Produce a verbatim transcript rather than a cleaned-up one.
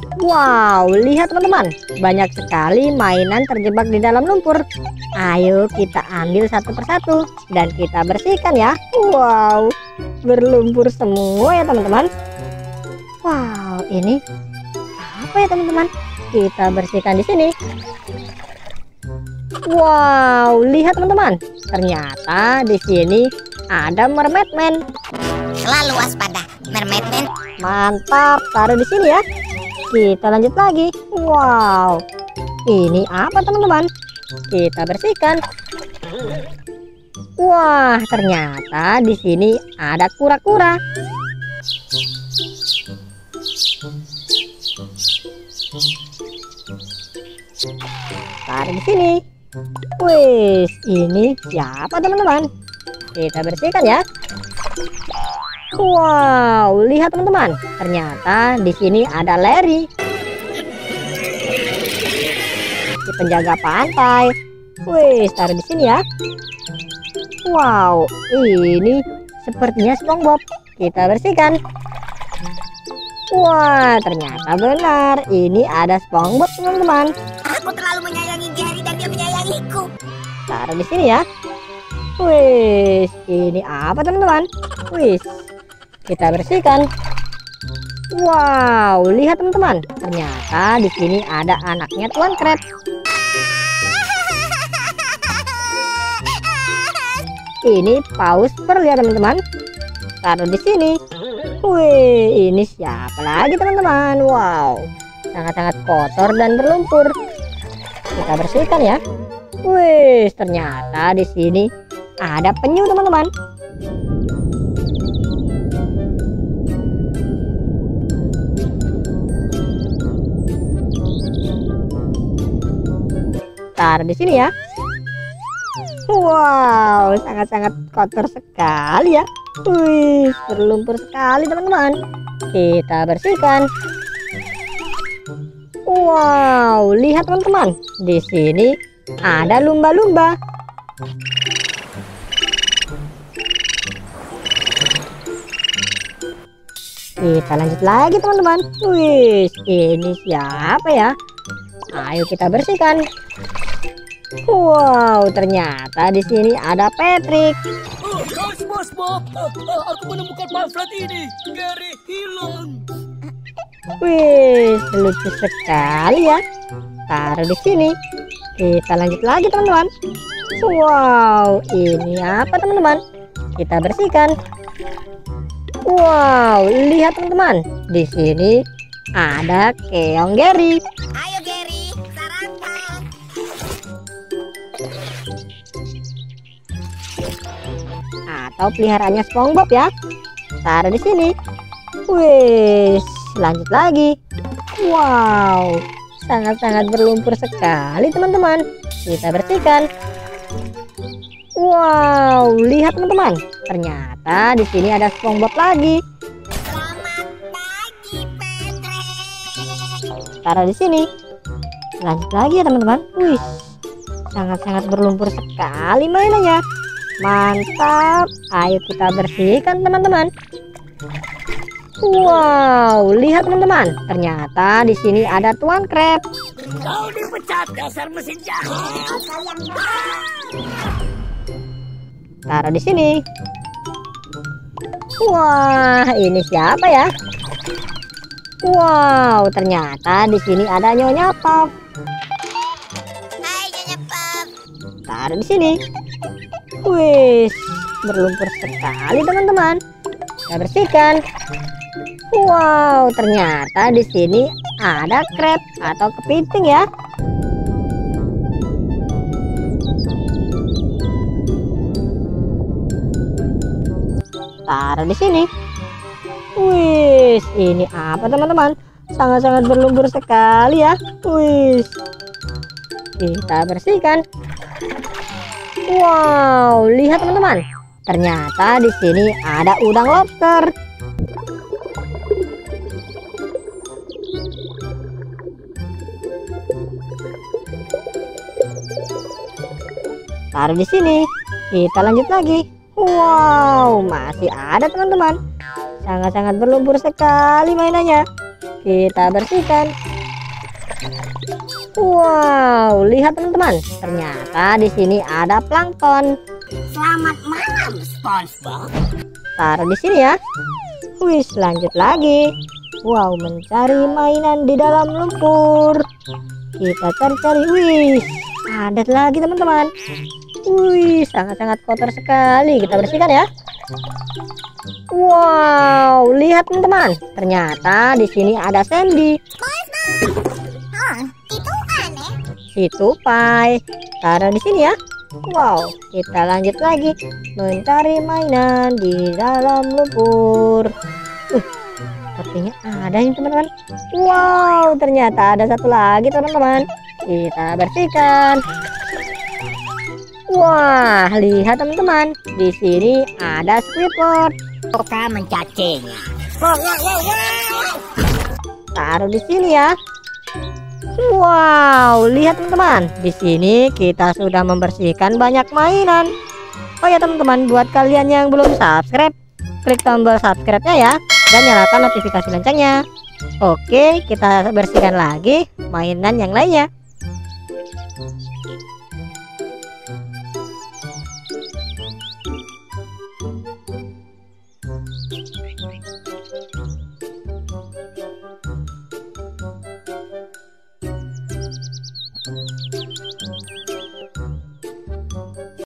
Wow, lihat teman-teman, banyak sekali mainan terjebak di dalam lumpur. Ayo kita ambil satu persatu dan kita bersihkan ya. Wow, berlumpur semua ya teman-teman. Wow, ini apa ya teman-teman? Kita bersihkan di sini. Wow, lihat teman-teman, ternyata di sini ada mermaid man. Selalu waspada, mermaid man. Mantap, taruh di sini ya. Kita lanjut lagi. Wow, ini apa teman-teman? Kita bersihkan. Wah, ternyata di sini ada kura-kura. Taruh di sini. Wih, ini siapa teman-teman? Kita bersihkan ya. Wow, lihat teman-teman, ternyata di sini ada Larry, si penjaga pantai. Wih, taruh di sini ya. Wow, ini sepertinya SpongeBob. Kita bersihkan. Wah, ternyata benar, ini ada SpongeBob teman-teman. Aku terlalu menyayangi Gary dan dia menyayangiku. Taruh di sini ya. Wih, ini apa teman-teman? Wih, kita bersihkan. Wow, lihat teman-teman, ternyata di sini ada anaknya Tuan Crab. Ini paus Pearl ya teman-teman. Taruh di sini. Wih, ini siapa lagi teman-teman? Wow, sangat-sangat kotor dan berlumpur. Kita bersihkan ya. Wih, ternyata di sini ada penyu teman-teman. Taruh di sini ya. Wow, sangat-sangat kotor sekali ya. Wih, berlumpur sekali teman-teman. Kita bersihkan. Wow, lihat teman-teman, di sini ada lumba-lumba. Kita lanjut lagi teman-teman. Wih, ini siapa ya? Ayo kita bersihkan. Wow, ternyata di sini ada Patrick. Oh, SpongeBob, aku menemukan pamflet ini. Gary hilang. Wih, lucu sekali ya. Taruh di sini. Kita lanjut lagi teman-teman. Wow, ini apa teman-teman? Kita bersihkan. Wow, lihat teman-teman, di sini ada keong Gary. Ayo Gary, sarapan. Atau peliharaannya SpongeBob ya. Taruh di sini. Wih, lanjut lagi. Wow, sangat-sangat berlumpur sekali teman-teman. Kita bersihkan. Wow, lihat teman-teman, ternyata di sini ada SpongeBob lagi. Selamat pagi, Patrick. Taruh di sini. Lanjut lagi ya teman-teman. Wih, sangat-sangat berlumpur sekali mainannya. Mantap. Ayo kita bersihkan teman-teman. Wow, lihat teman-teman, ternyata di sini ada Tuan Crab. Kau dipecat, dasar mesin jahat. Taruh di sini. Wah, ini siapa ya? Wow, ternyata di sini ada Nyonya Puff. Hai Nyonya Puff. Taruh di sini. Wih, berlumpur sekali teman-teman. Kita bersihkan. Wow, ternyata di sini ada crab atau kepiting ya. Taruh di sini. Wih, ini apa teman-teman? Sangat-sangat berlumpur sekali ya. Wih, kita bersihkan. Wow, lihat teman-teman, ternyata di sini ada udang lobster. Taruh di sini. Kita lanjut lagi. Wow, masih ada teman-teman. Sangat-sangat berlumpur sekali mainannya. kita bersihkan. Wow, lihat teman-teman, ternyata di sini ada plankton. Selamat malam, SpongeBob. Taruh di sini ya. Wih, lanjut lagi. Wow, mencari mainan di dalam lumpur. Kita cari-cari. Wih, ada lagi teman-teman. Wih, sangat-sangat kotor sekali. Kita bersihkan ya. Wow, lihat teman-teman. Ternyata di sini ada Sandy. Oh, itu aneh. Si tupai. Taruh di sini ya. Wow, kita lanjut lagi mencari mainan di dalam lumpur. Uh, sepertinya ada yang teman-teman. Wow, ternyata ada satu lagi teman-teman. Kita bersihkan. Wah, lihat teman-teman. Di sini ada Squidward. Suka mencacingnya. Taruh di sini ya. Wow, lihat teman-teman. Di sini kita sudah membersihkan banyak mainan. Oh ya teman-teman, buat kalian yang belum subscribe, klik tombol subscribe-nya ya dan nyalakan notifikasi loncengnya. Oke, kita bersihkan lagi mainan yang lainnya.